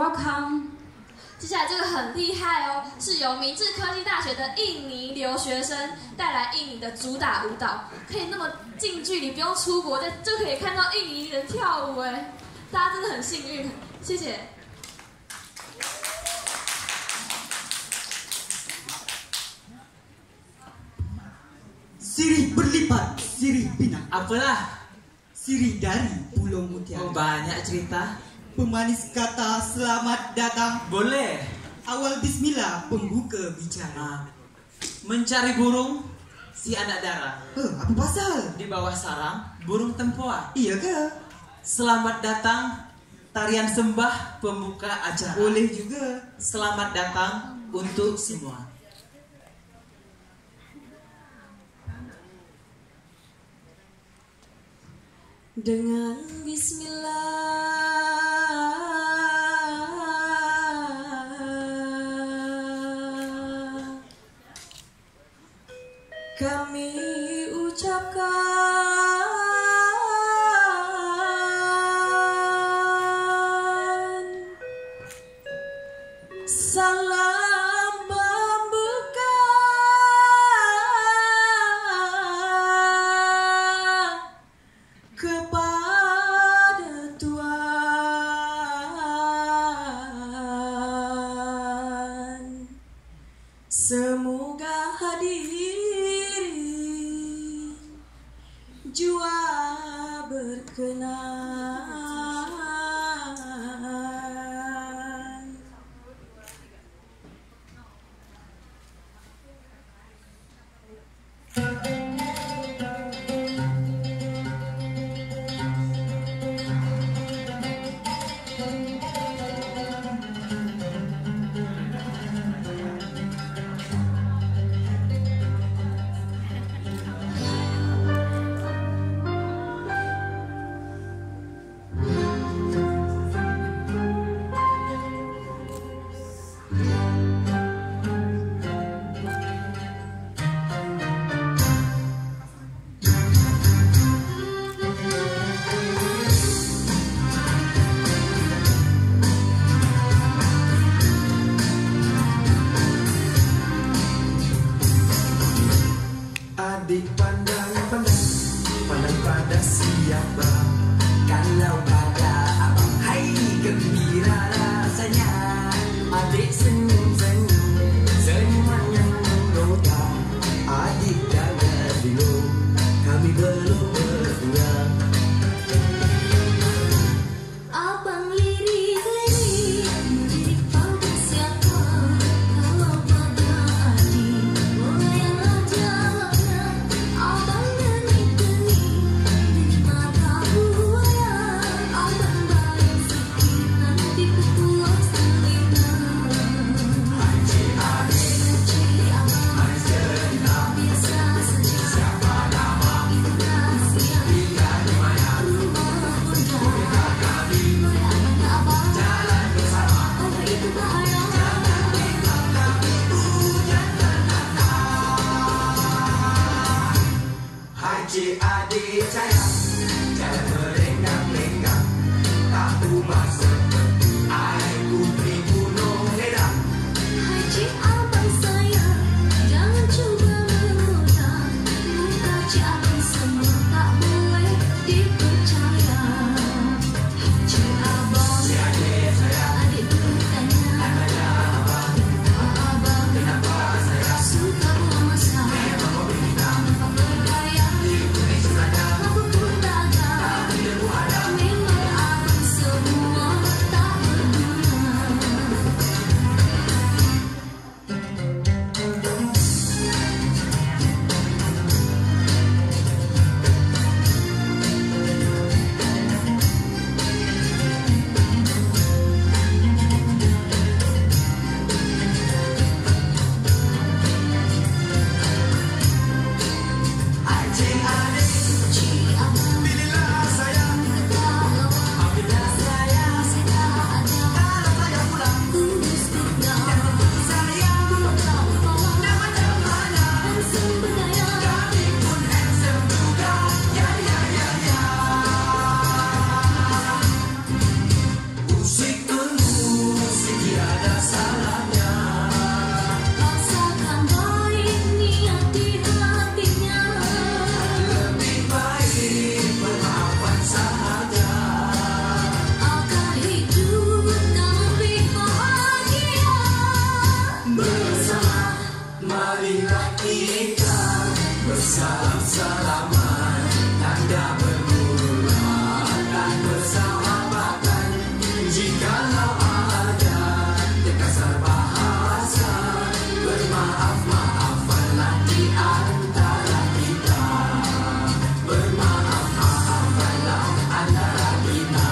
Welcome。接下来这个很厉害哦，是由明治科技大学的印尼留学生带来印尼的主打舞蹈，可以那么近距离，不用出国，就可以看到印尼人跳舞哎，大家真的很幸运，谢谢。 Sirih berlipat, sirih pinak. Apalah? Sirih dari Pulau Mutiara. Banyak cerita. Pemanis kata selamat datang. Boleh. Awal bismillah pembuka bicara. Mencari burung si anak dara. Apa pasal? Di bawah sarang burung tempoa. Iya ke? Selamat datang tarian sembah pembuka acara. Boleh juga. Selamat datang untuk semua. Dengan bismillah kami ucapkan salam pembuka kepada Tuhan. Semoga hadirin jua berkenan. Adik pandang-pandang, pandang pada siapa? Kalau pada abang, hai gembira rasanya. Adik senyum-senyum, senyuman yang menggota. Adik jangan bingung, kami belum berdua. Abang lirik-lirik, lirik pada siapa? Kalau pada adik, goyang aja. Abang geni-geni, di mata buaya. Abang baik sedih, nanti kepuas telinga. Hai Kalau ada terkasar bahasa, bermaaf-maafanlah di antara kita. Bermaaf-maafanlah antara kita.